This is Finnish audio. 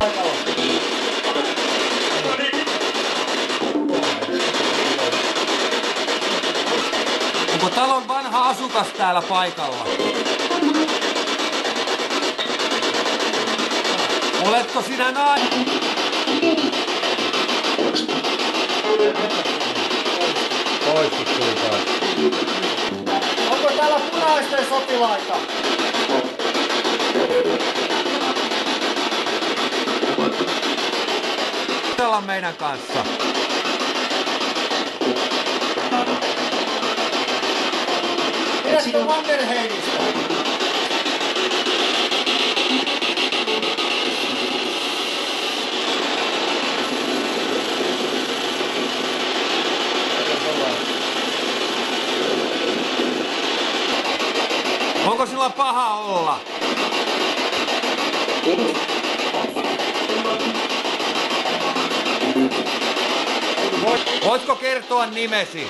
Onko talon vanha asukas täällä paikalla? Oletko sinä nainen? Poistus tuli taas. Onko täällä punaisten sotilaita? Olla meidän kanssa. Pidätkö Mannerheimista? Onko sillä paha olla? Voitko kertoa nimesi?